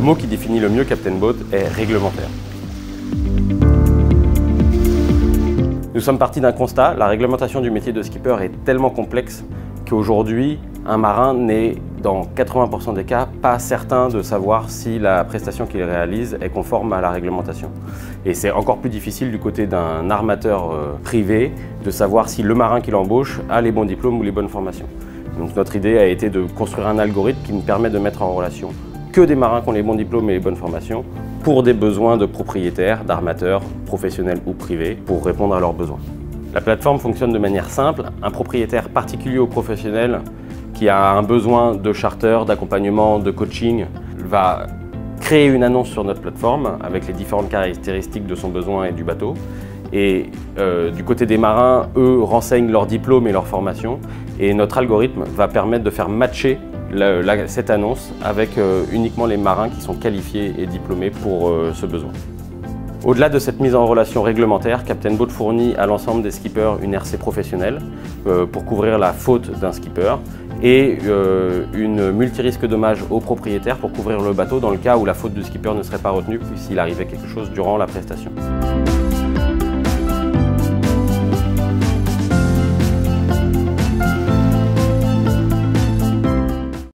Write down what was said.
mot qui définit le mieux Captain Boat est réglementaire. Nous sommes partis d'un constat, la réglementation du métier de skipper est tellement complexe qu'aujourd'hui, un marin n'est, dans 80% des cas, pas certain de savoir si la prestation qu'il réalise est conforme à la réglementation. Et c'est encore plus difficile du côté d'un armateur privé de savoir si le marin qu'il embauche a les bons diplômes ou les bonnes formations. Donc notre idée a été de construire un algorithme qui nous permet de mettre en relation que des marins qui ont les bons diplômes et les bonnes formations pour des besoins de propriétaires, d'armateurs, professionnels ou privés, pour répondre à leurs besoins. La plateforme fonctionne de manière simple. Un propriétaire particulier ou professionnel qui a un besoin de charter, d'accompagnement, de coaching, va créer une annonce sur notre plateforme avec les différentes caractéristiques de son besoin et du bateau. Et du côté des marins, eux renseignent leurs diplômes et leurs formations. Et notre algorithme va permettre de faire matcher cette annonce avec uniquement les marins qui sont qualifiés et diplômés pour ce besoin. Au-delà de cette mise en relation réglementaire, Captain Boat fournit à l'ensemble des skippers une RC professionnelle pour couvrir la faute d'un skipper et une multirisque dommage au propriétaire pour couvrir le bateau dans le cas où la faute du skipper ne serait pas retenue s'il arrivait quelque chose durant la prestation.